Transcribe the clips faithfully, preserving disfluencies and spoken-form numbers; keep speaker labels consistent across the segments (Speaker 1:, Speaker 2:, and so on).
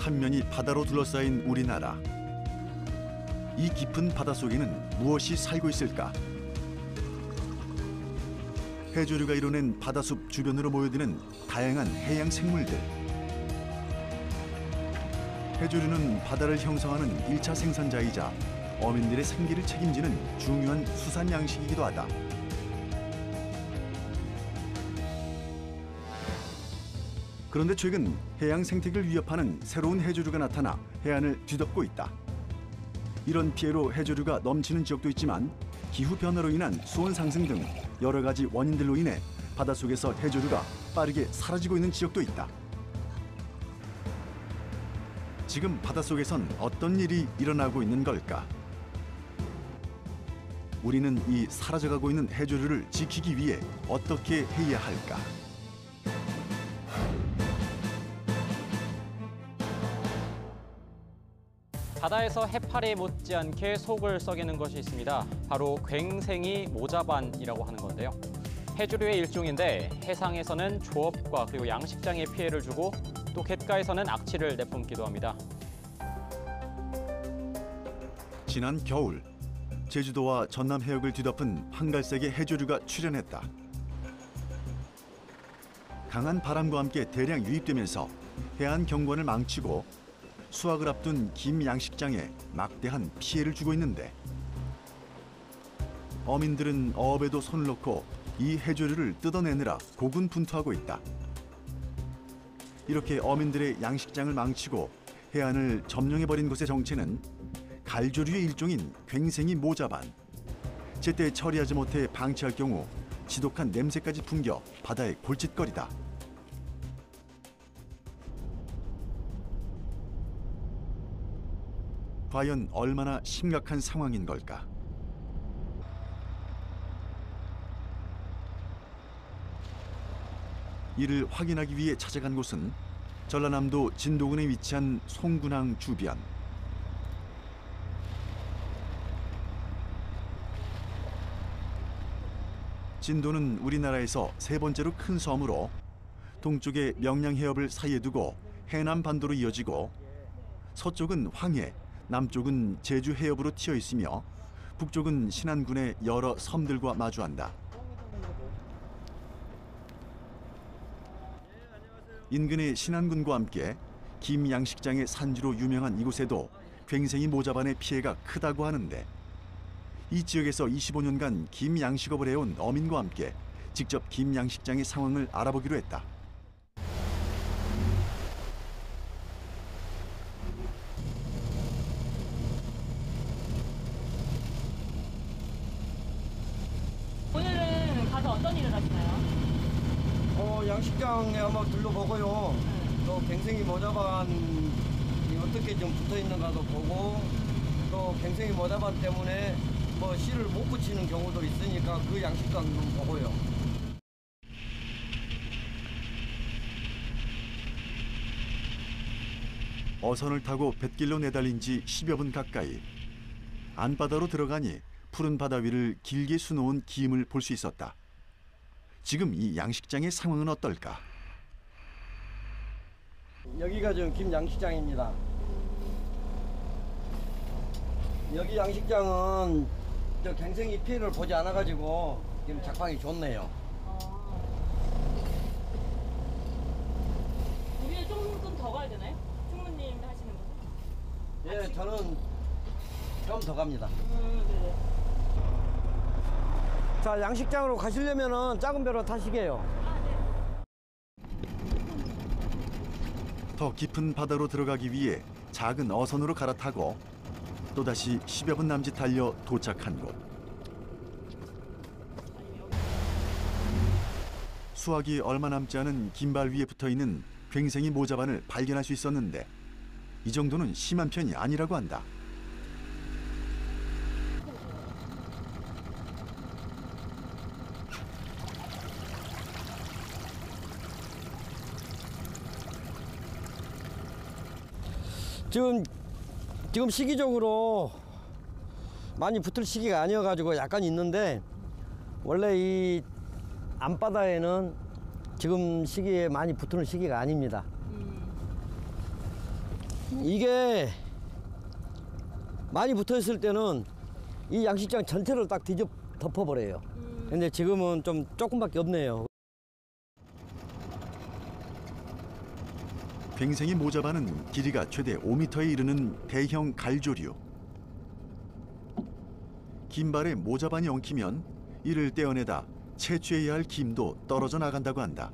Speaker 1: 삼면이 바다로 둘러싸인 우리나라. 이 깊은 바다 속에는 무엇이 살고 있을까? 해조류가 이뤄낸 바다숲 주변으로 모여드는 다양한 해양 생물들. 해조류는 바다를 형성하는 일 차 생산자이자 어민들의 생계를 책임지는 중요한 수산 양식이기도 하다. 그런데 최근 해양 생태계를 위협하는 새로운 해조류가 나타나 해안을 뒤덮고 있다. 이런 피해로 해조류가 넘치는 지역도 있지만 기후 변화로 인한 수온 상승 등 여러 가지 원인들로 인해 바닷속에서 해조류가 빠르게 사라지고 있는 지역도 있다. 지금 바닷속에선 어떤 일이 일어나고 있는 걸까? 우리는 이 사라져가고 있는 해조류를 지키기 위해 어떻게 해야 할까?
Speaker 2: 바다에서 해파리에 못지않게 속을 썩이는 것이 있습니다. 바로 괭생이 모자반이라고 하는 건데요. 해조류의 일종인데 해상에서는 조업과 그리고 양식장에 피해를 주고 또 갯가에서는 악취를 내뿜기도 합니다.
Speaker 1: 지난 겨울 제주도와 전남 해역을 뒤덮은 한갈색의 해조류가 출현했다. 강한 바람과 함께 대량 유입되면서 해안 경관을 망치고 수확을 앞둔 김 양식장에 막대한 피해를 주고 있는데 어민들은 어업에도 손을 놓고 이 해조류를 뜯어내느라 고군분투하고 있다. 이렇게 어민들의 양식장을 망치고 해안을 점령해버린 곳의 정체는 갈조류의 일종인 괭생이 모자반. 제때 처리하지 못해 방치할 경우 지독한 냄새까지 풍겨 바다의 골칫거리다. 과연 얼마나 심각한 상황인 걸까? 이를 확인하기 위해 찾아간 곳은 전라남도 진도군에 위치한 송군항 주변. 진도는 우리나라에서 세 번째로 큰 섬으로 동쪽에 명량해협을 사이에 두고 해남 반도로 이어지고 서쪽은 황해, 남쪽은 제주 해협으로 튀어 있으며 북쪽은 신안군의 여러 섬들과 마주한다. 인근의 신안군과 함께 김 양식장의 산지로 유명한 이곳에도 괭생이 모자반의 피해가 크다고 하는데 이 지역에서 이십오 년간 김 양식업을 해온 어민과 함께 직접 김 양식장의 상황을 알아보기로 했다.
Speaker 3: 오늘은 가서 어떤 일을 하시나요?
Speaker 4: 어, 양식장에 한번 둘러보고요. 또 괭생이 모자반이 어떻게 좀 붙어 있는가도 보고 또 괭생이 모자반 때문에 뭐 씨를 못 붙이는 경우도 있으니까 그 양식장 좀 보고요.
Speaker 1: 어선을 타고 뱃길로 내달린 지 십여 분 가까이. 안바다로 들어가니 푸른 바다 위를 길게 수놓은 김을 볼 수 있었다. 지금 이 양식장의 상황은 어떨까?
Speaker 4: 여기가 지금 김 양식장입니다. 여기 양식장은 저 괭생이 피해를 보지 않아가지고 지금 작황이 좋네요.
Speaker 3: 우리는 조금 더 가야 되나요? 충무님 하시는 거죠?
Speaker 4: 예, 저는 좀 더 갑니다.
Speaker 3: 음, 네네.
Speaker 4: 자, 양식장으로 가시려면은 작은 배로 타시게요.
Speaker 3: 아, 네.
Speaker 1: 더 깊은 바다로 들어가기 위해 작은 어선으로 갈아타고 또다시 십여 분 남짓 달려 도착한 곳. 수확이 얼마 남지 않은 긴발 위에 붙어있는 괭생이 모자반을 발견할 수 있었는데 이 정도는 심한 편이 아니라고 한다.
Speaker 4: 지금 지금 시기적으로 많이 붙을 시기가 아니어가지고 약간 있는데 원래 이 앞바다에는 지금 시기에 많이 붙는 시기가 아닙니다.
Speaker 3: 음.
Speaker 4: 이게 많이 붙어 있을 때는 이 양식장 전체를 딱 뒤집 덮어버려요. 근데 지금은 좀 조금밖에 없네요.
Speaker 1: 괭생이 모자반은 길이가 최대 오 미터에 이르는 대형 갈조류. 김발에 모자반이 엉키면 이를 떼어내다 채취해야 할 김도 떨어져 나간다고 한다.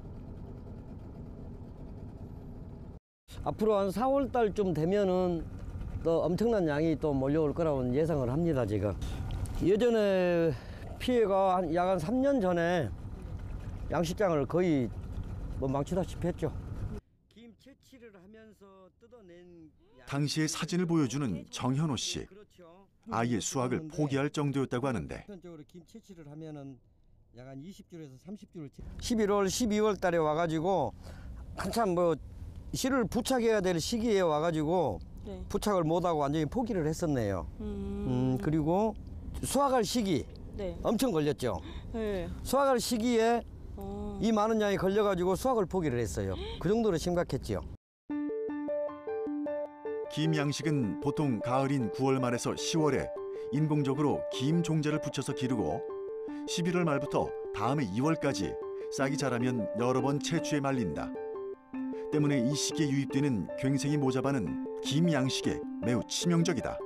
Speaker 4: 앞으로 한 사월 달쯤 되면은 또 엄청난 양이 또 몰려올 거라고 예상을 합니다, 지금. 예전에 피해가 한 약 한 삼 년 전에 양식장을 거의 뭐 망치다시피 했죠. 김 채취를 하면서 뜯어낸
Speaker 1: 당시의 사진을 보여주는 정현호 씨. 아예 수확을 포기할 정도였다고 하는데
Speaker 4: 보편적으로 김 채취를 하면은 약 한 이십 줄에서 삼십 줄을 십일월, 십이월 달에 와가지고 한참 뭐 씨를 부착해야 될 시기에 와가지고
Speaker 3: 네.
Speaker 4: 부착을 못하고 완전히 포기를 했었네요.
Speaker 3: 음.
Speaker 4: 음, 그리고 수확할 시기
Speaker 3: 네.
Speaker 4: 엄청 걸렸죠.
Speaker 3: 네.
Speaker 4: 수확할 시기에
Speaker 3: 어.
Speaker 4: 이 많은 양이 걸려가지고 수확을 포기를 했어요. 그 정도로 심각했죠.
Speaker 1: 김 양식은 보통 가을인 구월 말에서 시월에 인공적으로 김 종자를 붙여서 기르고 십일월 말부터 다음해 이월까지 싹이 자라면 여러 번 채취에 말린다. 때문에 이 시기에 유입되는 괭생이 모자반은 김 양식에 매우 치명적이다.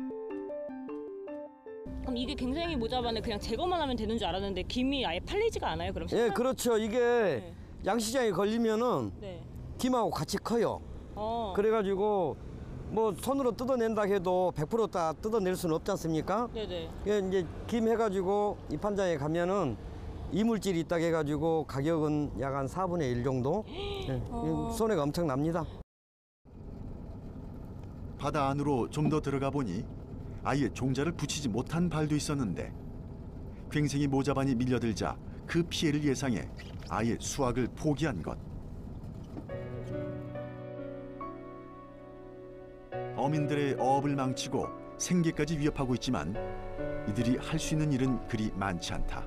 Speaker 3: 그럼 이게 갱생이 모자반을 그냥 제거만 하면 되는 줄 알았는데 김이 아예 팔리지가 않아요? 그럼?
Speaker 4: 예, 그렇죠. 이게
Speaker 3: 네.
Speaker 4: 양식장에 걸리면은
Speaker 3: 네.
Speaker 4: 김하고 같이 커요.
Speaker 3: 어.
Speaker 4: 그래가지고 뭐 손으로 뜯어낸다 해도 백 퍼센트 다 뜯어낼 수는 없지 않습니까?
Speaker 3: 네네.
Speaker 4: 예, 이제 김 해가지고 입판장에 가면은 이물질이 있다 해가지고 가격은 약 한 사분의 일 정도? 예,
Speaker 3: 어.
Speaker 4: 손해가 엄청 납니다.
Speaker 1: 바다 안으로 좀 더 들어가 보니 아예 종자를 붙이지 못한 발도 있었는데 괭생이 모자반이 밀려들자 그 피해를 예상해 아예 수확을 포기한 것. 어민들의 어업을 망치고 생계까지 위협하고 있지만 이들이 할 수 있는 일은 그리 많지 않다.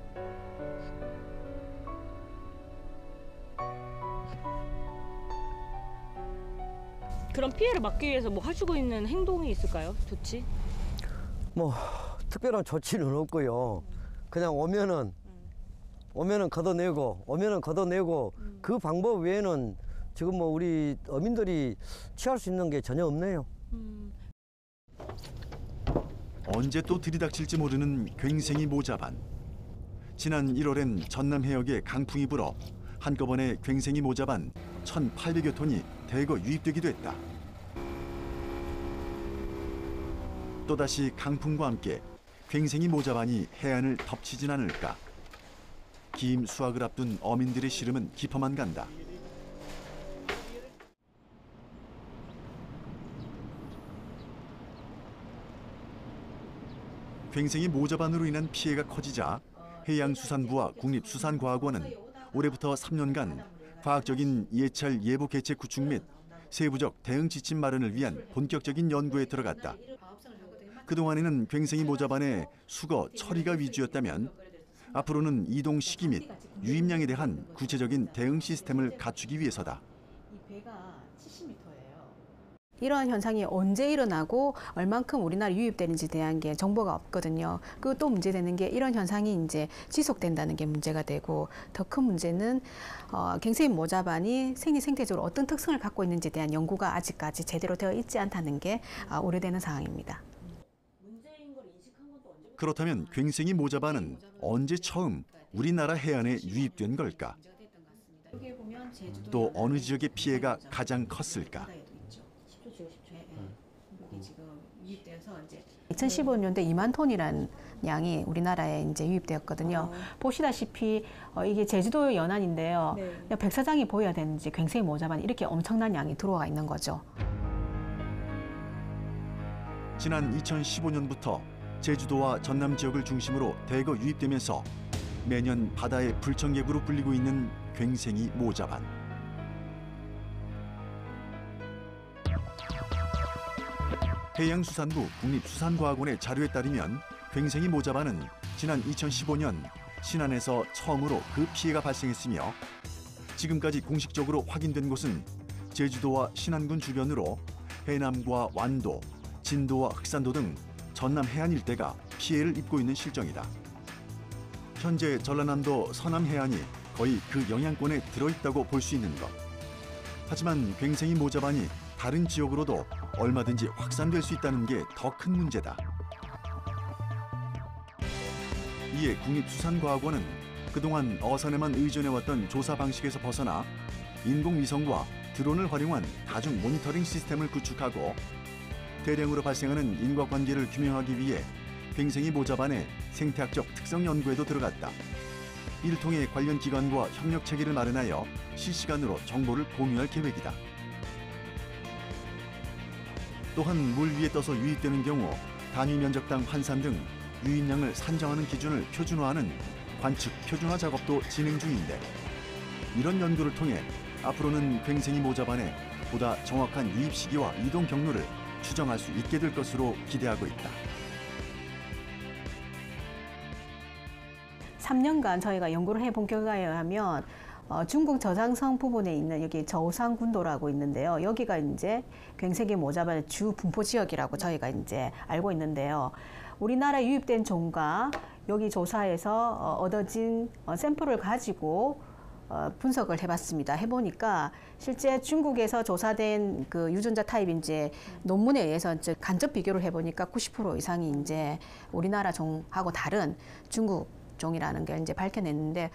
Speaker 3: 그런 피해를 막기 위해서 뭐 하시고 있는 행동이 있을까요? 조치?
Speaker 4: 뭐 특별한 조치는 없고요. 그냥 오면은 오면은 걷어내고 오면은 걷어내고
Speaker 3: 음.
Speaker 4: 그 방법 외에는 지금 뭐 우리 어민들이 취할 수 있는 게 전혀 없네요.
Speaker 3: 음.
Speaker 1: 언제 또 들이닥칠지 모르는 괭생이 모자반. 지난 일월엔 전남 해역에 강풍이 불어 한꺼번에 괭생이 모자반 천팔백여 톤이 대거 유입되기도 했다. 또다시 강풍과 함께 괭생이 모자반이 해안을 덮치진 않을까. 김 수확을 앞둔 어민들의 시름은 깊어만 간다. 괭생이 모자반으로 인한 피해가 커지자 해양수산부와 국립수산과학원은 올해부터 삼 년간 과학적인 예찰 예보 계책 구축 및 세부적 대응 지침 마련을 위한 본격적인 연구에 들어갔다. 그동안에는 괭생이 모자반의 수거, 처리가 위주였다면 앞으로는 이동 시기 및 유입량에 대한 구체적인 대응 시스템을 갖추기 위해서다.
Speaker 5: 이 배가 칠십 미터예요. 이러한 현상이 언제 일어나고 얼만큼 우리나라에 유입되는지에 대한 게 정보가 없거든요. 그리고 또 문제되는 게 이런 현상이 이제 지속된다는 게 문제가 되고 더 큰 문제는 어, 갱생이 모자반이 생리 생태적으로 어떤 특성을 갖고 있는지에 대한 연구가 아직까지 제대로 되어 있지 않다는 게 어, 우려되는 상황입니다.
Speaker 1: 그렇다면 괭생이 모자반은 언제 처음 우리나라 해안에 유입된 걸까? 또 어느 지역의 피해가 가장 컸을까?
Speaker 5: 이천십오 년도에 이만 톤이라는 양이 우리나라에 이제 유입되었거든요.
Speaker 3: 어.
Speaker 5: 보시다시피 어, 이게 제주도 연안인데요.
Speaker 3: 네.
Speaker 5: 백사장이 보여야 되는지 괭생이 모자반 이렇게 엄청난 양이 들어와 있는 거죠.
Speaker 1: 지난 이천십오 년부터 제주도와 전남 지역을 중심으로 대거 유입되면서 매년 바다의 불청객으로 불리고 있는 괭생이 모자반. 해양수산부 국립수산과학원의 자료에 따르면 괭생이 모자반은 지난 이천십오 년 신안에서 처음으로 그 피해가 발생했으며 지금까지 공식적으로 확인된 곳은 제주도와 신안군 주변으로 해남과 완도, 진도와 흑산도 등 전남 해안 일대가 피해를 입고 있는 실정이다. 현재 전라남도 서남 해안이 거의 그 영향권에 들어있다고 볼 수 있는 것. 하지만 괭생이 모자반이 다른 지역으로도 얼마든지 확산될 수 있다는 게 더 큰 문제다. 이에 국립수산과학원은 그동안 어선에만 의존해왔던 조사 방식에서 벗어나 인공위성과 드론을 활용한 다중 모니터링 시스템을 구축하고 대량으로 발생하는 인과관계를 규명하기 위해 괭생이 모자반의 생태학적 특성 연구에도 들어갔다. 이를 통해 관련 기관과 협력 체계를 마련하여 실시간으로 정보를 공유할 계획이다. 또한 물 위에 떠서 유입되는 경우 단위 면적당 환산 등 유입량을 산정하는 기준을 표준화하는 관측 표준화 작업도 진행 중인데, 이런 연구를 통해 앞으로는 괭생이 모자반의 보다 정확한 유입 시기와 이동 경로를 추정할 수 있게 될 것으로 기대하고 있다.
Speaker 5: 삼 년간 저희가 연구를 해본 결과에 의하면 어, 중국 저장성 부분에 있는 여기 저우산군도라고 있는데요. 여기가 이제 괭생이 모자반의 주 분포 지역이라고 저희가 이제 알고 있는데요. 우리나라에 유입된 종과 여기 조사에서 어, 얻어진 어, 샘플을 가지고 어, 분석을 해봤습니다. 해보니까 실제 중국에서 조사된 그 유전자 타입 이제 논문에 의해서 이제 간접 비교를 해보니까 구십 퍼센트 이상이 이제 우리나라 종하고 다른 중국 종이라는 걸 이제 밝혀냈는데,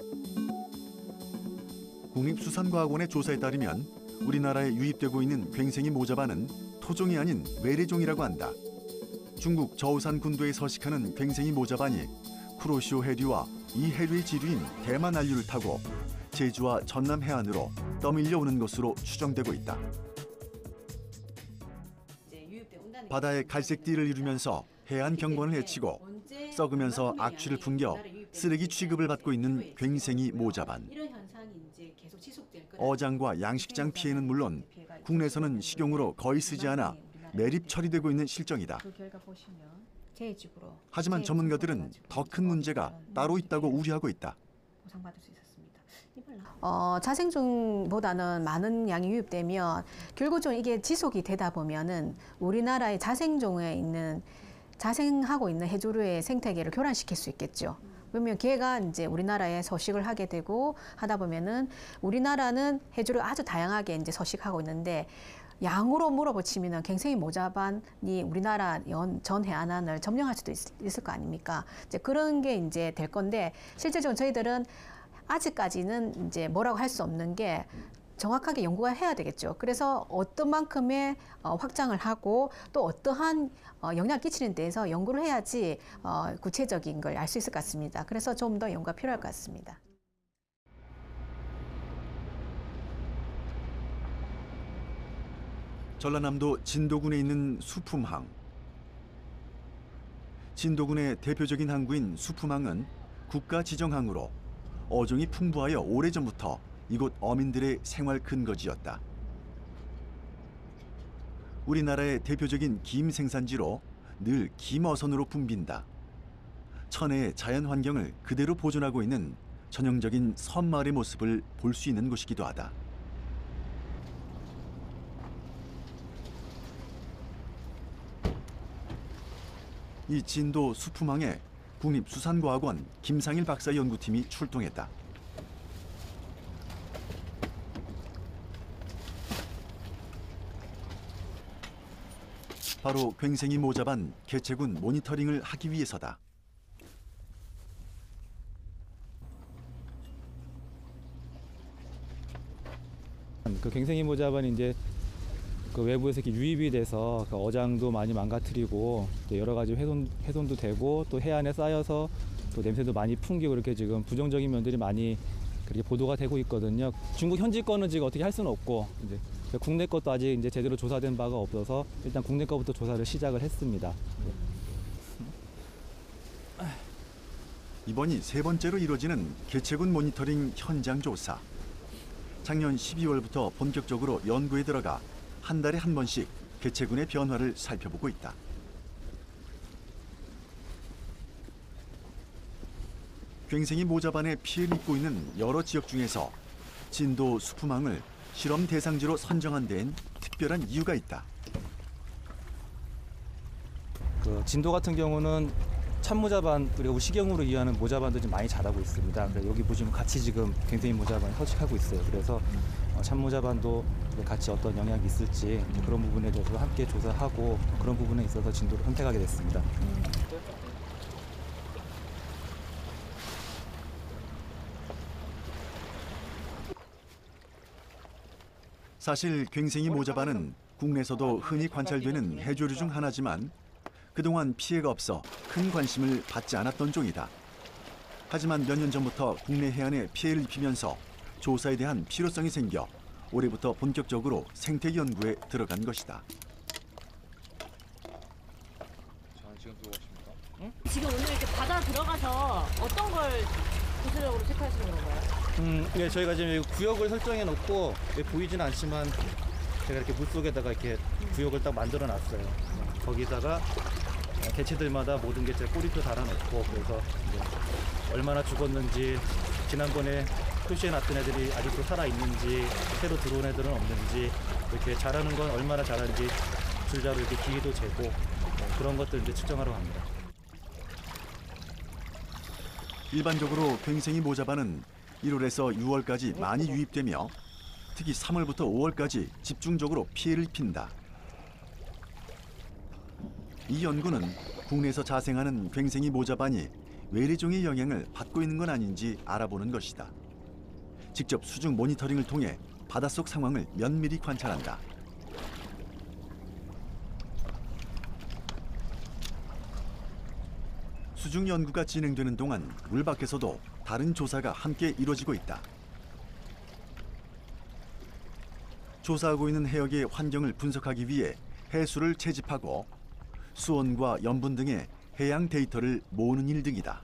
Speaker 1: 국립수산과학원의 조사에 따르면 우리나라에 유입되고 있는 괭생이 모자반은 토종이 아닌 외래종이라고 한다. 중국 저우산 군도에 서식하는 괭생이 모자반이 쿠로시오 해류와 이 해류의 지류인 대만 안류를 타고 제주와 전남 해안으로 떠밀려 오는 것으로 추정되고 있다. 바다의 갈색띠를 이루면서 해안 경관을 해치고 썩으면서 악취를 풍겨 쓰레기 취급을 받고 있는 괭생이 모자반. 어장과 양식장 피해는 물론 국내에서는 식용으로 거의 쓰지 않아 매립 처리되고 있는 실정이다. 하지만 전문가들은 더 큰 문제가 따로 있다고 우려하고 있다.
Speaker 5: 어, 자생종보다는 많은 양이 유입되면 결국 좀 이게 지속이 되다 보면은 우리나라의 자생종에 있는 자생하고 있는 해조류의 생태계를 교란시킬 수 있겠죠. 그러면 걔가 이제 우리나라에 서식을 하게 되고 하다 보면은 우리나라는 해조류 아주 다양하게 이제 서식하고 있는데, 양으로 물어보치면은 괭생이 모자반이 우리나라 연, 전 해안안을 점령할 수도 있, 있을 거 아닙니까? 이제 그런 게 이제 될 건데, 실제적으로 저희들은 아직까지는 이제 뭐라고 할 수 없는 게 정확하게 연구가 해야 되겠죠. 그래서 어떤 만큼의 어, 확장을 하고 또 어떠한 어, 영향을 끼치는 데에서 연구를 해야지 어, 구체적인 걸 알 수 있을 것 같습니다. 그래서 좀 더 연구가 필요할 것 같습니다.
Speaker 1: 전라남도 진도군에 있는 수품항. 진도군의 대표적인 항구인 수품항은 국가 지정항으로 어종이 풍부하여 오래전부터 이곳 어민들의 생활 근거지였다. 우리나라의 대표적인 김 생산지로 늘 김어선으로 붐빈다. 천혜의 자연 환경을 그대로 보존하고 있는 전형적인 섬마을의 모습을 볼 수 있는 곳이기도 하다. 이 진도 수품항에 국립수산과학원 김상일 박사 연구팀이 출동했다. 바로 괭생이 모자반 개체군 모니터링을 하기 위해서다.
Speaker 6: 그 괭생이 모자반이 이제 그 외부에서 이렇게 유입이 돼서 그 어장도 많이 망가뜨리고 여러 가지 훼손 훼손도 되고 또 해안에 쌓여서 또 냄새도 많이 풍기고 그렇게 지금 부정적인 면들이 많이 그렇게 보도가 되고 있거든요. 중국 현지 거는 지금 어떻게 할 수는 없고 이제 국내 것도 아직 이제 제대로 조사된 바가 없어서 일단 국내 거부터 조사를 시작을 했습니다.
Speaker 1: 이번이 세 번째로 이루어지는 개체군 모니터링 현장 조사. 작년 십이월부터 본격적으로 연구에 들어가 한 달에 한 번씩 개체군의 변화를 살펴보고 있다. 괭생이 모자반에 피해를 입고 있는 여러 지역 중에서 진도 수품항을 실험 대상지로 선정한 데엔 특별한 이유가 있다.
Speaker 6: 그 진도 같은 경우는 참모자반 그리고 식용으로 이용하는 모자반도 좀 많이 자라고 있습니다. 그래서 여기 보시면 같이 지금 갱생이 모자반이 서식하고 있어요. 그래서 참모자반도 같이 어떤 영향이 있을지 그런 부분에 대해서 함께 조사하고 그런 부분에 있어서 진도를 선택하게 됐습니다.
Speaker 1: 사실 괭생이 모자반은 국내에서도 흔히 관찰되는 해조류 중 하나지만 그동안 피해가 없어 큰 관심을 받지 않았던 종이다. 하지만 몇 년 전부터 국내 해안에 피해를 입히면서 조사에 대한 필요성이 생겨 올해부터 본격적으로 생태 연구에 들어간 것이다.
Speaker 3: 지금 오늘 이렇게 바다 들어가서 어떤 걸 구체적으로 체크하시는 건가요?
Speaker 6: 음, 네, 저희가 지금 구역을 설정해 놓고 보이진 않지만 제가 이렇게 물 속에다가 이렇게 구역을 딱 만들어 놨어요. 거기다가 개체들마다 모든 개체 꼬리표 달아놓고 그래서 이제 얼마나 죽었는지 지난번에 표시해 놨던 애들이 아직도 살아 있는지 새로 들어온 애들은 없는지 이렇게 자라는 건 얼마나 자라는지 줄자로 이렇게 길이도 재고 그런 것들 이제 측정하러 갑니다.
Speaker 1: 일반적으로 괭생이 모자반은 일월에서 유월까지 많이 유입되며 특히 삼월부터 오월까지 집중적으로 피해를 입힌다. 이 연구는 국내에서 자생하는 괭생이 모자반이 외래종의 영향을 받고 있는 건 아닌지 알아보는 것이다. 직접 수중 모니터링을 통해 바닷속 상황을 면밀히 관찰한다. 수중 연구가 진행되는 동안 물 밖에서도 다른 조사가 함께 이루어지고 있다. 조사하고 있는 해역의 환경을 분석하기 위해 해수를 채집하고 수온과 염분 등의 해양 데이터를 모으는 일 등이다.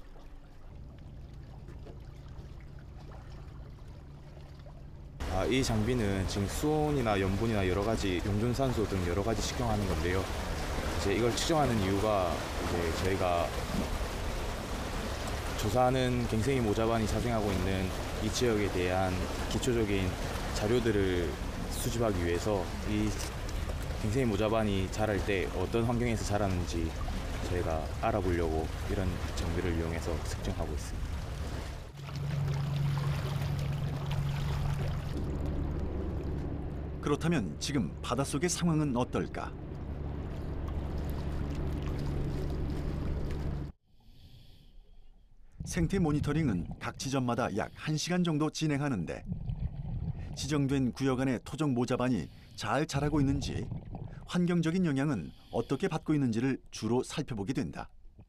Speaker 7: 아, 이 장비는 지금 수온이나 염분이나 여러 가지 용존산소 등 여러 가지 측정하는 건데요. 이제 이걸 측정하는 이유가 이제 저희가 조사하는 괭생이 모자반이 자생하고 있는 이 지역에 대한 기초적인 자료들을 수집하기 위해서 이 괭생이 모자반이 자랄 때 어떤 환경에서 자라는지 저희가 알아보려고 이런 장비를 이용해서 측정하고 있습니다.
Speaker 1: 그렇다면 지금 바닷속의 상황은 어떨까? 생태 모니터링은 각 지점마다 약 한 시간 정도 진행하는데 지정된 구역 안의 토종 모자반이 잘 자라고 있는지 환경적인 영향은 어떻게 받고 있는지를 주로 살펴보게 된다.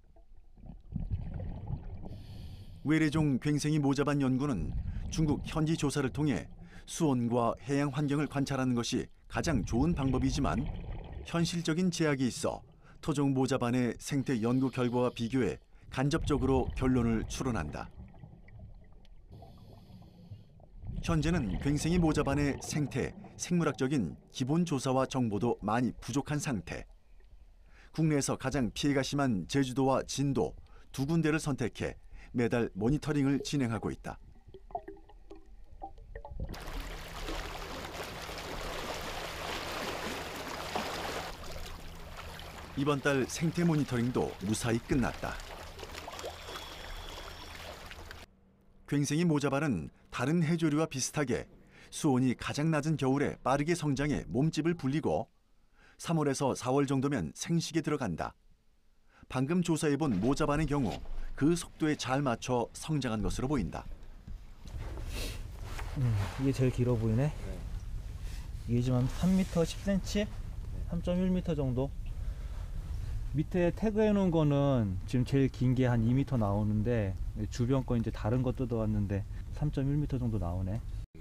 Speaker 1: 외래종 괭생이 모자반 연구는 중국 현지 조사를 통해 수온과 해양 환경을 관찰하는 것이 가장 좋은 방법이지만 현실적인 제약이 있어 토종 모자반의 생태 연구 결과와 비교해 간접적으로 결론을 추론한다. 현재는 괭생이 모자반의 생태, 생물학적인 기본 조사와 정보도 많이 부족한 상태. 국내에서 가장 피해가 심한 제주도와 진도 두 군데를 선택해 매달 모니터링을 진행하고 있다. 이번 달 생태 모니터링도 무사히 끝났다. 괭생이 모자반은 다른 해조류와 비슷하게 수온이 가장 낮은 겨울에 빠르게 성장해 몸집을 불리고 삼월에서 사월 정도면 생식에 들어간다. 방금 조사해본 모자반의 경우 그 속도에 잘 맞춰 성장한 것으로 보인다.
Speaker 6: 음, 이게 제일 길어 보이네. 네. 이게 지금 한 삼 미터 십 센티미터? 삼 점 일 미터 정도? 밑에 태그해 놓은 거는 지금 제일 긴 게 한 이 미터 나오는데 주변 거 이제 다른 거 뜯어왔는데 삼 점 일 미터 정도 나오네.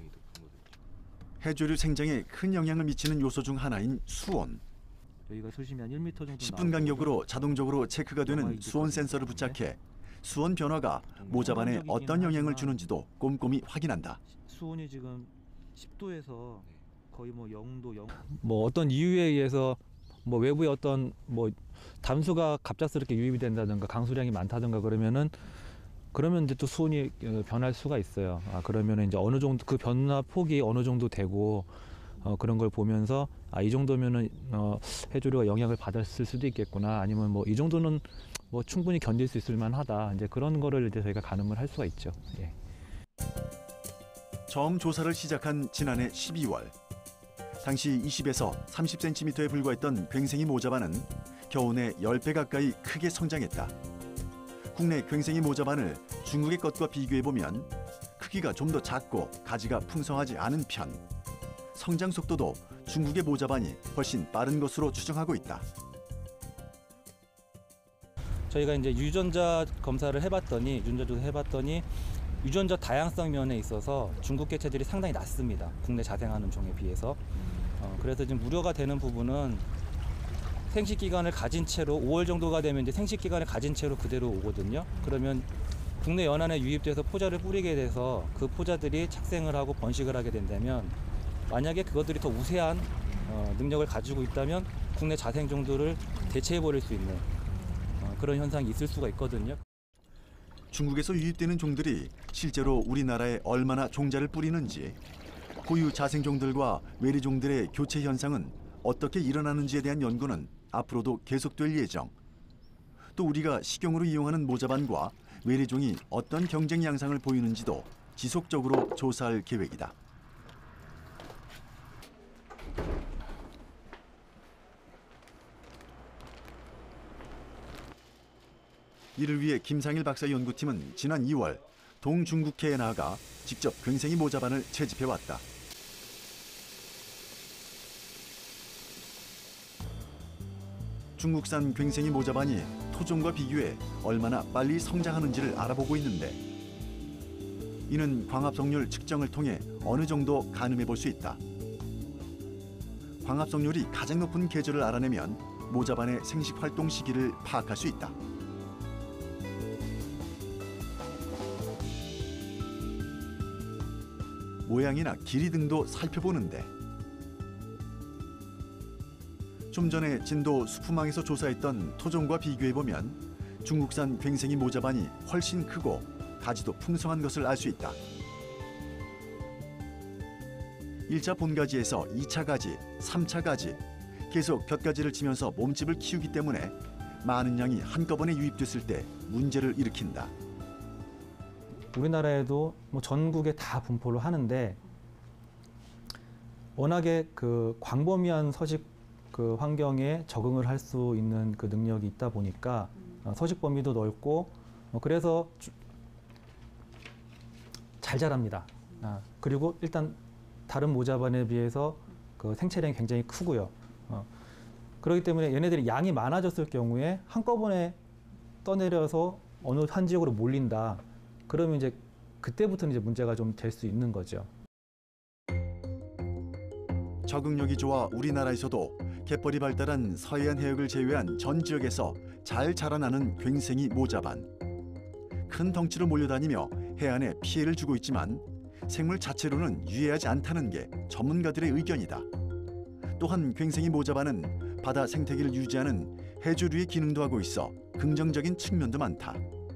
Speaker 1: 해조류 생장에 큰 영향을 미치는 요소 중 하나인 수온.
Speaker 6: 여기가 수심이 한 일 미터 정도
Speaker 1: 십 분 간격으로 자동적으로 체크가 되는 수온 센서를 부착해 수온 변화가 모자반에 어떤 영향을 주는지도 꼼꼼히 확인한다.
Speaker 6: 수온이 지금 십 도에서 거의 뭐 영 도, 영... 뭐 어떤 이유에 의해서 뭐 외부의 어떤 뭐 담수가 갑작스럽게 유입이 된다든가 강수량이 많다든가 그러면은 그러면 이제 또 수온이 어, 변할 수가 있어요. 아, 그러면 이제 어느 정도 그 변화 폭이 어느 정도 되고 어, 그런 걸 보면서 아, 이 정도면은 어, 해조류가 영향을 받았을 수도 있겠구나. 아니면 뭐 이 정도는 뭐 충분히 견딜 수 있을 만하다. 이제 그런 거를 이제 저희가 가늠을 할 수가 있죠. 예.
Speaker 1: 처음 조사를 시작한 지난해 십이월. 당시 이십에서 삼십 센티미터에 불과했던 괭생이 모자반은 겨우내 십 배 가까이 크게 성장했다. 국내 괭생이 모자반을 중국의 것과 비교해보면 크기가 좀 더 작고 가지가 풍성하지 않은 편. 성장 속도도 중국의 모자반이 훨씬 빠른 것으로 추정하고 있다.
Speaker 6: 저희가 이제 유전자 검사를 해봤더니 유전자 조사 해봤더니 유전자 다양성 면에 있어서 중국 개체들이 상당히 낮습니다. 국내 자생하는 종에 비해서. 어, 그래서 지금 우려가 되는 부분은 생식 기간을 가진 채로 오월 정도가 되면 이제 생식 기간을 가진 채로 그대로 오거든요. 그러면 국내 연안에 유입돼서 포자를 뿌리게 돼서 그 포자들이 착생을 하고 번식을 하게 된다면 만약에 그것들이 더 우세한 어, 능력을 가지고 있다면 국내 자생종들을 대체해 버릴 수 있는 어, 그런 현상이 있을 수가 있거든요.
Speaker 1: 중국에서 유입되는 종들이 실제로 우리나라에 얼마나 종자를 뿌리는지, 고유 자생종들과 외래종들의 교체 현상은 어떻게 일어나는지에 대한 연구는 앞으로도 계속될 예정. 또 우리가 식용으로 이용하는 모자반과 외래종이 어떤 경쟁 양상을 보이는지도 지속적으로 조사할 계획이다. 이를 위해 김상일 박사 연구팀은 지난 이월 동중국해에 나아가 직접 괭생이 모자반을 채집해왔다. 중국산 괭생이 모자반이 토종과 비교해 얼마나 빨리 성장하는지를 알아보고 있는데, 이는 광합성률 측정을 통해 어느 정도 가늠해 볼 수 있다. 광합성률이 가장 높은 계절을 알아내면 모자반의 생식 활동 시기를 파악할 수 있다. 모양이나 길이 등도 살펴보는데, 좀 전에 진도 수프망에서 조사했던 토종과 비교해보면 중국산 괭생이 모자반이 훨씬 크고 가지도 풍성한 것을 알 수 있다. 일 차 본가지에서 이 차 가지, 삼 차 가지, 계속 곁가지를 치면서 몸집을 키우기 때문에 많은 양이 한꺼번에 유입됐을 때 문제를 일으킨다.
Speaker 6: 우리나라에도 뭐 전국에 다 분포를 하는데 워낙에 그 광범위한 서식 그 환경에 적응을 할 수 있는 그 능력이 있다 보니까 어, 서식 범위도 넓고 어, 그래서 주, 잘 자랍니다. 아, 그리고 일단 다른 모자반에 비해서 그 생체량이 굉장히 크고요. 어, 그렇기 때문에 얘네들이 양이 많아졌을 경우에 한꺼번에 떠내려서 어느 한 지역으로 몰린다. 그러면 이제 그때부터는 이제 문제가 좀 될 수 있는 거죠.
Speaker 1: 적응력이 좋아 우리나라에서도 갯벌이 발달한 서해안 해역을 제외한 전 지역에서 잘 자라나는 괭생이 모자반. 큰 덩치로 몰려다니며 해안에 피해를 주고 있지만 생물 자체로는 유해하지 않다는 게 전문가들의 의견이다. 또한 괭생이 모자반은 바다 생태계를 유지하는 해조류의 기능도 하고 있어 긍정적인 측면도 많다.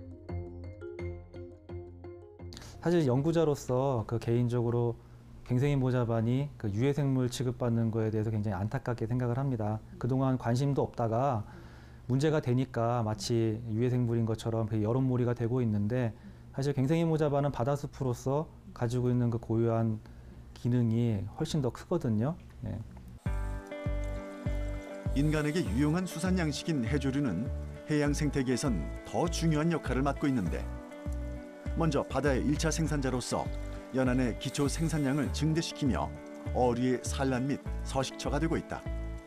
Speaker 6: 사실 연구자로서 그 개인적으로 괭생이 모자반이 그 유해생물 취급받는 거에 대해서 굉장히 안타깝게 생각을 합니다. 그동안 관심도 없다가 문제가 되니까 마치 유해생물인 것처럼 여론몰이가 되고 있는데, 사실 괭생이 모자반은 바다숲으로서 가지고 있는 그 고유한 기능이 훨씬 더 크거든요. 네.
Speaker 1: 인간에게 유용한 수산 양식인 해조류는 해양 생태계에선 더 중요한 역할을 맡고 있는데, 먼저 바다의 일 차 생산자로서 연안의 기초 생산량을 증대시키며 어류의 산란 및 서식처가 되고 있다.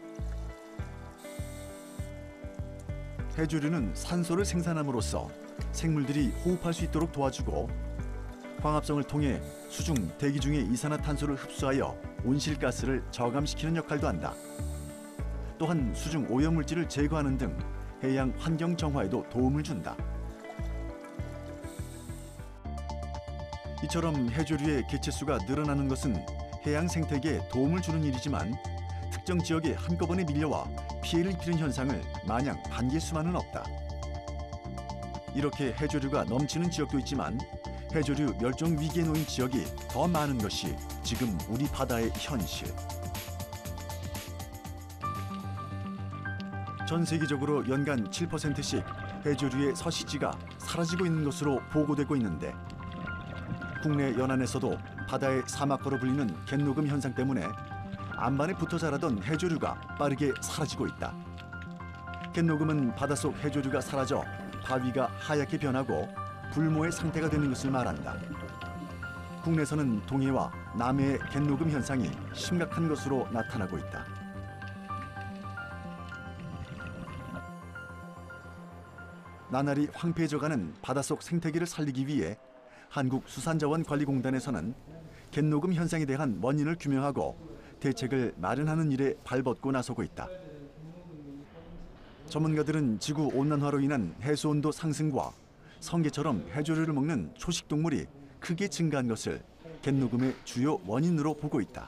Speaker 1: 해조류는 산소를 생산함으로써 생물들이 호흡할 수 있도록 도와주고, 광합성을 통해 수중, 대기 중의 이산화탄소를 흡수하여 온실가스를 저감시키는 역할도 한다. 또한 수중 오염물질을 제거하는 등 해양 환경 정화에도 도움을 준다. 이처럼 해조류의 개체수가 늘어나는 것은 해양 생태계에 도움을 주는 일이지만 특정 지역에 한꺼번에 밀려와 피해를 입히는 현상을 마냥 반길 수만은 없다. 이렇게 해조류가 넘치는 지역도 있지만 해조류 멸종 위기에 놓인 지역이 더 많은 것이 지금 우리 바다의 현실. 전 세계적으로 연간 칠 퍼센트씩 해조류의 서식지가 사라지고 있는 것으로 보고되고 있는데 국내 연안에서도 바다의 사막과로 불리는 갯녹음 현상 때문에 안반에 붙어 자라던 해조류가 빠르게 사라지고 있다. 갯녹음은 바닷속 해조류가 사라져 바위가 하얗게 변하고 불모의 상태가 되는 것을 말한다. 국내에서는 동해와 남해의 갯녹음 현상이 심각한 것으로 나타나고 있다. 나날이 황폐해져가는 바닷속 생태계를 살리기 위해 한국수산자원관리공단에서는 갯녹음 현상에 대한 원인을 규명하고 대책을 마련하는 일에 발벗고 나서고 있다. 전문가들은 지구 온난화로 인한 해수온도 상승과 성게처럼 해조류를 먹는 초식 동물이 크게 증가한 것을 갯녹음의 주요 원인으로 보고 있다.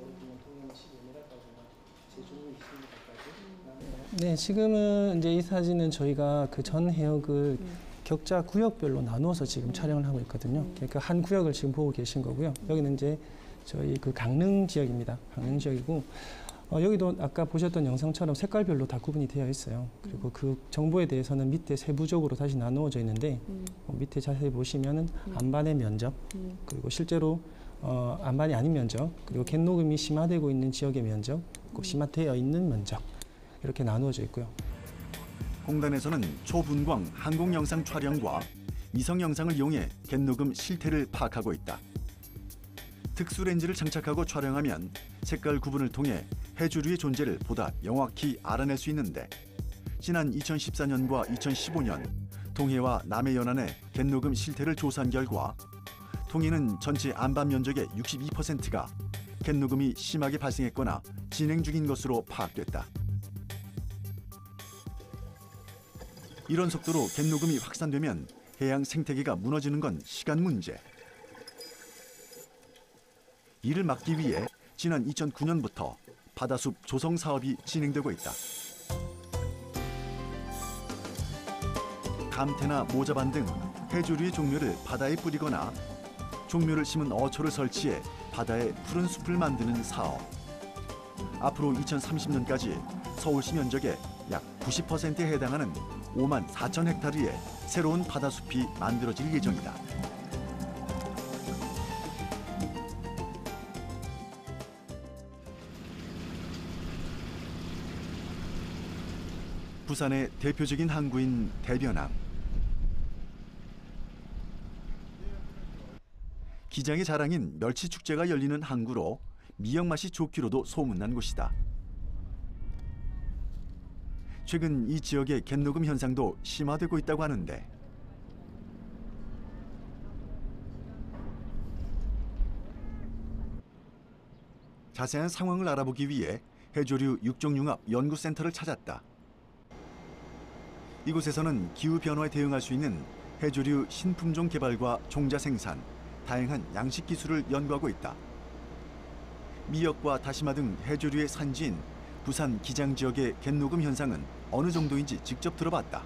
Speaker 8: 네, 지금은 이제 이 사진은 저희가 그 전 해역을 격자 구역별로 나누어서 지금 촬영을 하고 있거든요. 그러니까 한 구역을 지금 보고 계신 거고요. 여기는 이제 저희 그 강릉 지역입니다. 강릉 지역이고 어, 여기도 아까 보셨던 영상처럼 색깔별로 다 구분이 되어 있어요. 그리고 그 정보에 대해서는 밑에 세부적으로 다시 나누어져 있는데
Speaker 5: 음.
Speaker 8: 어, 밑에 자세히 보시면은 안반의 면적
Speaker 5: 음.
Speaker 8: 그리고 실제로 어, 안반이 아닌 면적 그리고 갯녹음이 심화되고 있는 지역의 면적 꼭 심화되어 있는 면적 이렇게 나누어져 있고요.
Speaker 1: 공단에서는 초분광 항공 영상 촬영과 위성 영상을 이용해 갯녹음 실태를 파악하고 있다. 특수 렌즈를 장착하고 촬영하면 색깔 구분을 통해 해조류의 존재를 보다 명확히 알아낼 수 있는데 지난 이천십사 년과 이천십오 년 동해와 남해 연안의 갯녹음 실태를 조사한 결과 동해는 전체 안반 면적의 육십이 퍼센트가 갯녹음이 심하게 발생했거나 진행 중인 것으로 파악됐다. 이런 속도로 갯녹음이 확산되면 해양 생태계가 무너지는 건 시간 문제. 이를 막기 위해 지난 이천구 년부터 바다숲 조성 사업이 진행되고 있다. 감태나 모자반 등 해조류의 종묘를 바다에 뿌리거나 종묘를 심은 어초를 설치해 바다에 푸른 숲을 만드는 사업. 앞으로 이천삼십 년까지 서울시 면적의 약 구십 퍼센트에 해당하는 오만 사천 헥타르의 새로운 바다숲이 만들어질 예정이다. 부산의 대표적인 항구인 대변항. 기장의 자랑인 멸치축제가 열리는 항구로 미역맛이 좋기로도 소문난 곳이다. 최근 이 지역의 갯녹음 현상도 심화되고 있다고 하는데 자세한 상황을 알아보기 위해 해조류 육종융합 연구센터를 찾았다. 이곳에서는 기후변화에 대응할 수 있는 해조류 신품종 개발과 종자 생산, 다양한 양식 기술을 연구하고 있다. 미역과 다시마 등 해조류의 산지인 부산 기장 지역의 갯녹음 현상은 어느 정도인지 직접 들어봤다.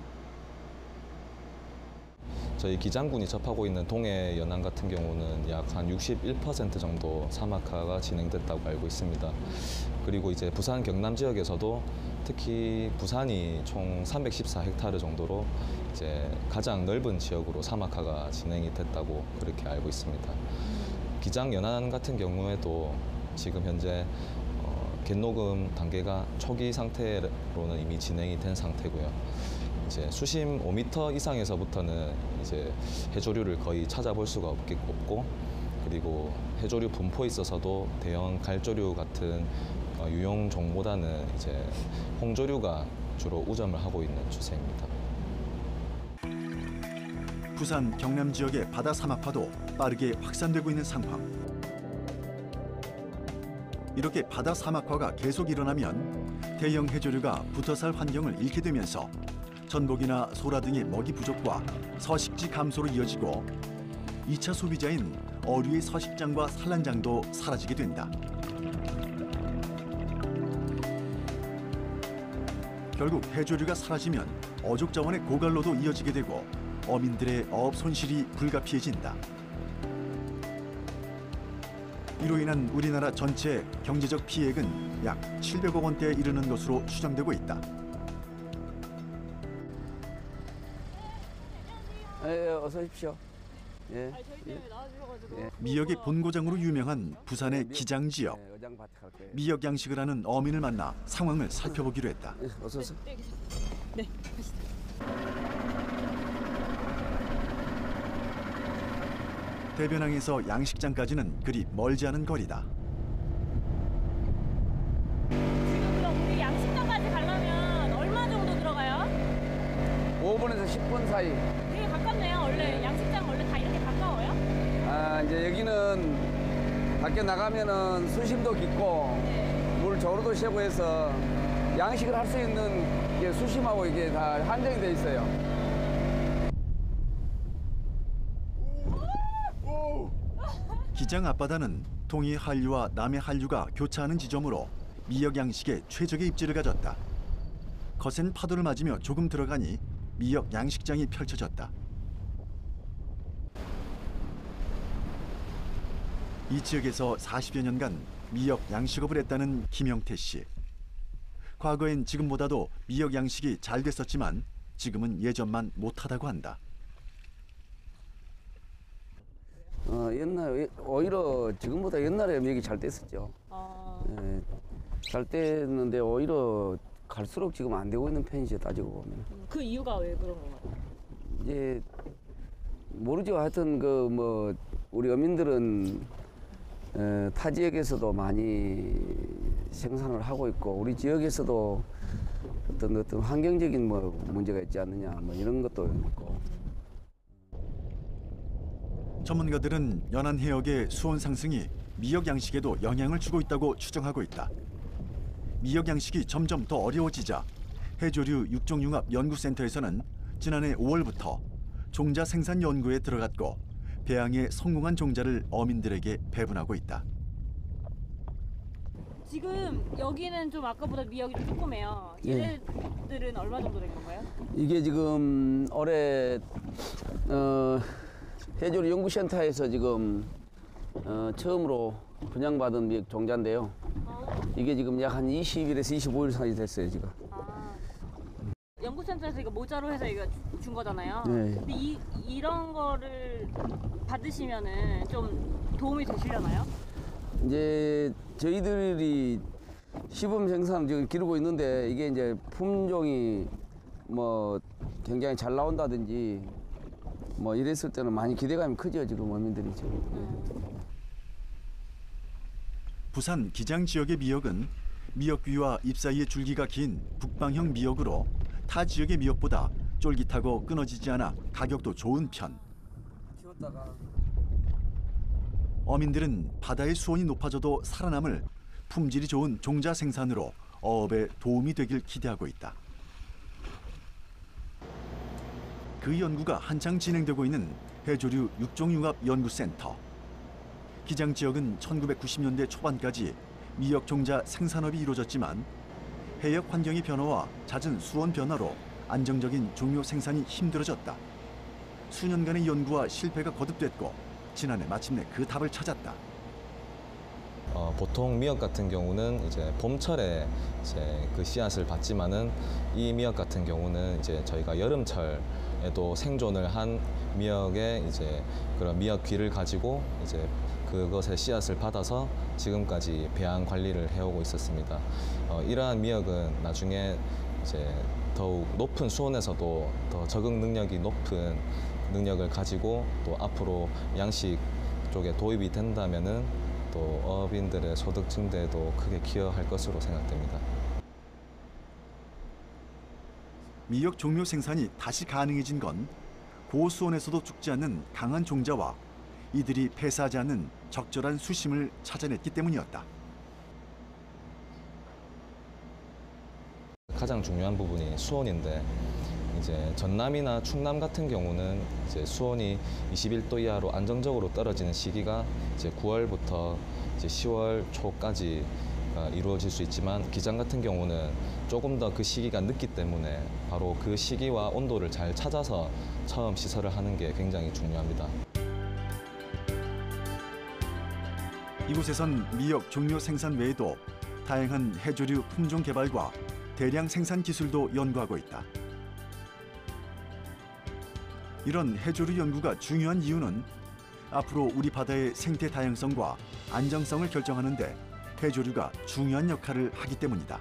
Speaker 9: 저희 기장군이 접하고 있는 동해 연안 같은 경우는 약 한 육십일 퍼센트 정도 사막화가 진행됐다고 알고 있습니다. 그리고 이제 부산 경남 지역에서도 특히 부산이 총 삼백십사 헥타르 정도로 이제 가장 넓은 지역으로 사막화가 진행이 됐다고 그렇게 알고 있습니다. 기장 연안 같은 경우에도 지금 현재 어, 갯녹음 단계가 초기 상태로는 이미 진행이 된 상태고요. 이제 수심 오 미터 이상에서부터는 이제 해조류를 거의 찾아볼 수가 없겠, 없고 그리고 해조류 분포에 있어서도 대형 갈조류 같은 어, 유용 종보다는 이제 홍조류가 주로 우점을 하고 있는 추세입니다.
Speaker 1: 부산 경남 지역의 바다 사막화도 빠르게 확산되고 있는 상황. 이렇게 바다 사막화가 계속 일어나면 대형 해조류가 붙어살 환경을 잃게 되면서 전복이나 소라 등의 먹이 부족과 서식지 감소로 이어지고 이 차 소비자인 어류의 서식장과 산란장도 사라지게 된다. 결국 해조류가 사라지면 어족 자원의 고갈로도 이어지게 되고 어민들의 어업 손실이 불가피해진다. 이로 인한 우리나라 전체 경제적 피해액은 약 칠백억 원대에 이르는 것으로 추정되고 있다.
Speaker 10: 예, 어서 오십시오. 예.
Speaker 3: 아니, 저희 때문에 나와주셔가지고.
Speaker 10: 예.
Speaker 1: 미역의 본고장으로 유명한 부산의 기장 지역.
Speaker 10: 예, 어장밭에 갈 거예요.
Speaker 1: 미역 양식을 하는 어민을 만나 상황을 살펴보기로 했다.
Speaker 10: 예, 어서 오세요.
Speaker 3: 네, 네, 가시죠.
Speaker 1: 대변항에서 양식장까지는 그리 멀지 않은 거리다.
Speaker 3: 지금 그럼 우리 양식장까지 가려면 얼마 정도 들어가요?
Speaker 10: 오 분에서 십 분 사이.
Speaker 3: 되게 가깝네요. 원래 양식장 원래 다 이렇게 가까워요?
Speaker 10: 아, 이제 여기는 밖에 나가면은 수심도 깊고
Speaker 3: 네.
Speaker 10: 물 저로도 세고 해서 양식을 할 수 있는 게 수심하고 이게 다 한정이 돼 있어요.
Speaker 1: 기장 앞바다는 동해 한류와 남해 한류가 교차하는 지점으로 미역 양식의 최적의 입지를 가졌다. 거센 파도를 맞으며 조금 들어가니 미역 양식장이 펼쳐졌다. 이 지역에서 사십여 년간 미역 양식업을 했다는 김영태 씨. 과거엔 지금보다도 미역 양식이 잘 됐었지만 지금은 예전만 못하다고 한다.
Speaker 10: 어, 옛날 오히려 지금보다 옛날에 미역이 잘 됐었죠.
Speaker 3: 아,
Speaker 10: 예, 잘 됐는데 오히려 갈수록 지금 안 되고 있는 편이죠. 따지고 보면.
Speaker 3: 그 이유가 왜 그런 건가요?
Speaker 10: 이제 모르죠. 하여튼 그 뭐 우리 어민들은 에, 타 지역에서도 많이 생산을 하고 있고 우리 지역에서도 어떤 어떤 환경적인 뭐 문제가 있지 않느냐 뭐 이런 것도 있고.
Speaker 1: 전문가들은 연안 해역의 수온 상승이 미역 양식에도 영향을 주고 있다고 추정하고 있다. 미역 양식이 점점 더 어려워지자 해조류 육종융합연구센터에서는 지난해 오월부터 종자 생산 연구에 들어갔고 배양에 성공한 종자를 어민들에게 배분하고 있다.
Speaker 3: 지금 여기는 좀 아까보다 미역이 좀 조그매요.
Speaker 10: 예.
Speaker 3: 얘네들은 얼마 정도 된 건가요?
Speaker 10: 이게 지금 올해 어, 해조류 연구센터에서 지금 어, 처음으로 분양받은 미역 종자인데요. 이게 지금 약 한 이십 일에서 이십오 일 사이 됐어요 지금.
Speaker 3: 아, 연구센터에서 이거 모자로 해서 이거 준 거잖아요.
Speaker 10: 네.
Speaker 3: 근데 이 이런 거를 받으시면은 좀 도움이 되시려나요?
Speaker 10: 이제 저희들이 시범 생산 지금 기르고 있는데 이게 이제 품종이 뭐 굉장히 잘 나온다든지 뭐 이랬을 때는 많이 기대감이 크죠 지금 어민들이 지금.
Speaker 3: 음.
Speaker 1: 부산 기장 지역의 미역은 미역귀와 잎 사이의 줄기가 긴 북방형 미역으로 타 지역의 미역보다 쫄깃하고 끊어지지 않아 가격도 좋은 편.
Speaker 10: 키웠다가
Speaker 1: 어민들은 바다의 수온이 높아져도 살아남을 품질이 좋은 종자 생산으로 어업에 도움이 되길 기대하고 있다. 그 연구가 한창 진행되고 있는 해조류 육종융합연구센터. 기장 지역은 천구백구십 년대 초반까지 미역 종자 생산업이 이루어졌지만 해역 환경의 변화와 잦은 수온 변화로 안정적인 종묘 생산이 힘들어졌다. 수년간의 연구와 실패가 거듭됐고 지난해 마침내 그 답을 찾았다.
Speaker 9: 어, 보통 미역 같은 경우는 이제 봄철에 이제 그 씨앗을 받지만은 이 미역 같은 경우는 이제 저희가 여름철에도 생존을 한 미역의 이제 그런 미역귀를 가지고 이제 그것의 씨앗을 받아서 지금까지 배양 관리를 해오고 있었습니다. 어, 이러한 미역은 나중에 이제 더욱 높은 수온에서도 더 적응 능력이 높은 능력을 가지고 또 앞으로 양식 쪽에 도입이 된다면은 또 어업인들의 소득 증대에도 크게 기여할 것으로 생각됩니다.
Speaker 1: 미역 종묘 생산이 다시 가능해진 건 고수온에서도 죽지 않는 강한 종자와 이들이 폐사하지 않는 적절한 수심을 찾아냈기 때문이었다.
Speaker 9: 가장 중요한 부분이 수온인데 이제 전남이나 충남 같은 경우는 이제 수온이 이십일 도 이하로 안정적으로 떨어지는 시기가 이제 구월부터 이제 시월 초까지 이루어질 수 있지만 기장 같은 경우는 조금 더 그 시기가 늦기 때문에 바로 그 시기와 온도를 잘 찾아서 처음 시설을 하는 게 굉장히 중요합니다.
Speaker 1: 이곳에선 미역 종료 생산 외에도 다양한 해조류 품종 개발과 대량 생산 기술도 연구하고 있다. 이런 해조류 연구가 중요한 이유는 앞으로 우리 바다의 생태 다양성과 안정성을 결정하는 데 해조류가 중요한 역할을 하기 때문이다.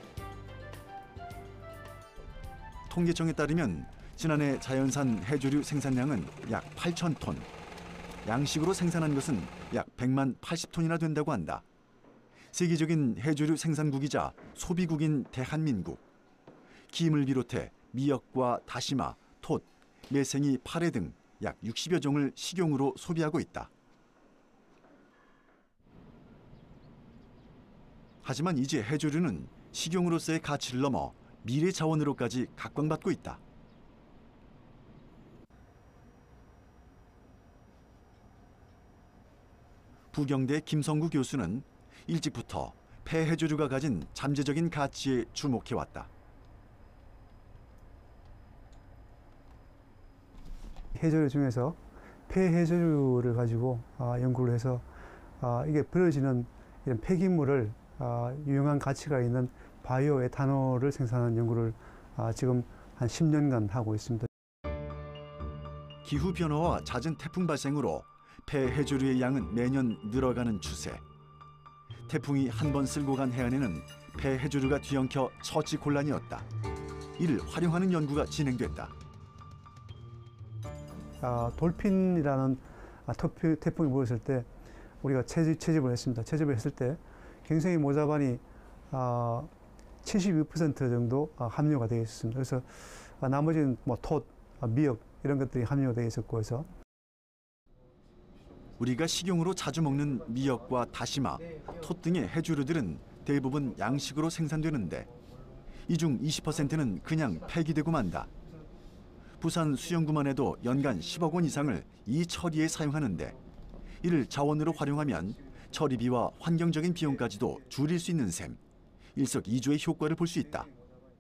Speaker 1: 통계청에 따르면 지난해 자연산 해조류 생산량은 약 팔천 톤, 양식으로 생산한 것은 약 백만 팔십 톤이나 된다고 한다. 세계적인 해조류 생산국이자 소비국인 대한민국. 김을 비롯해 미역과 다시마, 톳, 매생이, 파래 등 약 육십여 종을 식용으로 소비하고 있다. 하지만 이제 해조류는 식용으로서의 가치를 넘어 미래 자원으로까지 각광받고 있다. 부경대 김성구 교수는 일찍부터 폐해조류가 가진 잠재적인 가치에 주목해왔다.
Speaker 11: 해조류 중에서 폐해조류를 가지고 아, 연구를 해서 아, 이게 버려지는 이런 폐기물을 아, 유용한 가치가 있는 바이오 에탄올을 생산하는 연구를 아, 지금 한 십 년간 하고 있습니다.
Speaker 1: 기후 변화와 잦은 태풍 발생으로 폐해조류의 양은 매년 늘어가는 추세. 태풍이 한 번 쓸고 간 해안에는 폐해조류가 뒤엉켜 처치 곤란이었다. 이를 활용하는 연구가 진행됐다.
Speaker 11: 아, 돌핀이라는 아, 터피, 태풍이 불었을 때 우리가 채집, 채집을 했습니다. 채집을 했을 때 갱생이 모자반이 아, 칠십이 퍼센트 정도 아, 함유가 되어 있었습니다. 그래서 아, 나머지는 뭐 톳, 아, 미역 이런 것들이 함유가 되어 있었고 해서
Speaker 1: 우리가 식용으로 자주 먹는 미역과 다시마, 톳 등의 해조류들은 대부분 양식으로 생산되는데 이 중 이십 퍼센트는 그냥 폐기되고 만다. 부산 수영구만 해도 연간 십억 원 이상을 이 처리에 사용하는데 이를 자원으로 활용하면 처리비와 환경적인 비용까지도 줄일 수 있는 셈. 일석이조의 효과를 볼 수 있다.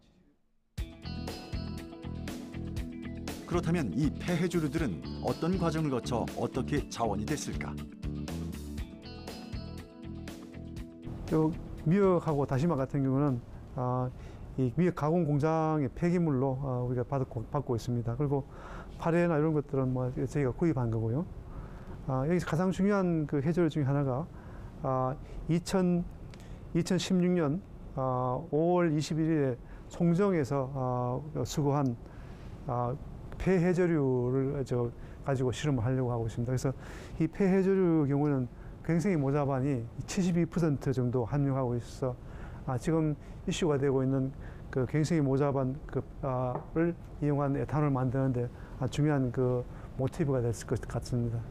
Speaker 1: 그렇다면 이 폐해조류들은 어떤 과정을 거쳐 어떻게 자원이 됐을까?
Speaker 11: 또 미역하고 다시마 같은 경우는 아, 이 미역 가공 공장의 폐기물로 아, 우리가 받고, 받고 있습니다. 그리고 파래나 이런 것들은 뭐 저희가 구입한 거고요. 아, 여기서 가장 중요한 그 해조류 중에 하나가 아, 이천십육 년 아, 오월 이십일일에 송정에서 아, 수거한 아, 폐해조류를 저 가지고 실험을 하려고 하고 있습니다. 그래서 이 폐해조류 경우는 갱생이 모자반이 칠십이 퍼센트 정도 함유하고 있어서 아, 지금 이슈가 되고 있는 그 갱생이 모자반을 아, 이용한 에탄올 만드는데 아, 중요한 그 모티브가 됐을 것 같습니다.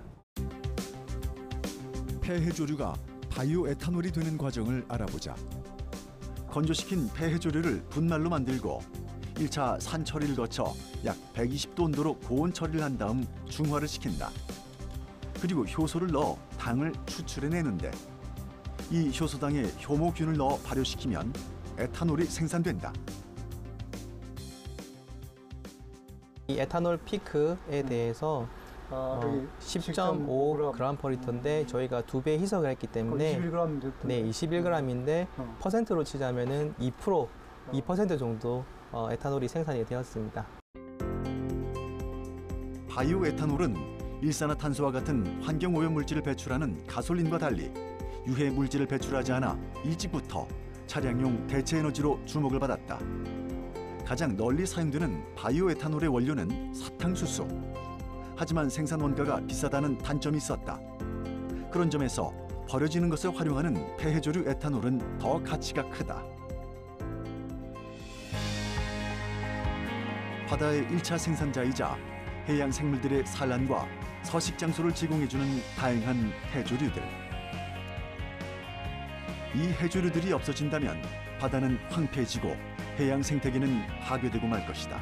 Speaker 1: 폐해조류가 바이오 에탄올이 되는 과정을 알아보자. 건조시킨 폐해조류를 분말로 만들고 일 차 산처리를 거쳐 약 백이십 도 온도로 고온 처리를 한 다음 중화를 시킨다. 그리고 효소를 넣어 당을 추출해내는데 이 효소당에 효모균을 넣어 발효시키면 에탄올이 생산된다.
Speaker 12: 이 에탄올 피크에 대해서
Speaker 11: 아,
Speaker 12: 어, 십 점 오 그램 퍼 리터인데 저희가 두 배 희석을 했기 때문에
Speaker 11: 이십일 그램
Speaker 12: 네, 이십일 그램인데
Speaker 11: 어.
Speaker 12: 퍼센트로 치자면은 이 퍼센트, 이 퍼센트 정도 어, 에탄올이 생산이 되었습니다.
Speaker 1: 바이오 에탄올은 일산화탄소와 같은 환경 오염 물질을 배출하는 가솔린과 달리 유해 물질을 배출하지 않아 일찍부터 차량용 대체 에너지로 주목을 받았다. 가장 널리 사용되는 바이오 에탄올의 원료는 사탕수수. 하지만 생산 원가가 비싸다는 단점이 있었다. 그런 점에서 버려지는 것을 활용하는 폐해조류 에탄올은 더 가치가 크다. 바다의 일 차 생산자이자 해양 생물들의 산란과 서식 장소를 제공해주는 다양한 해조류들. 이 해조류들이 없어진다면 바다는 황폐해지고 해양 생태계는 파괴되고 말 것이다.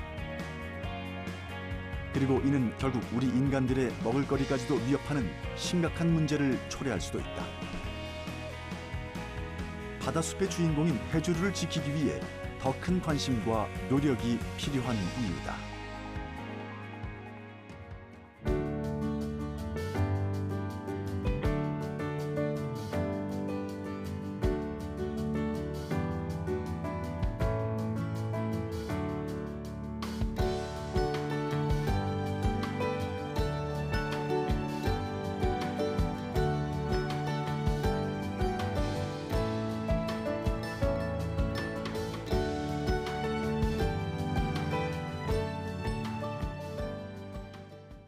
Speaker 1: 그리고 이는 결국 우리 인간들의 먹을거리까지도 위협하는 심각한 문제를 초래할 수도 있다. 바다숲의 주인공인 해조류를 지키기 위해 더 큰 관심과 노력이 필요한 이유다.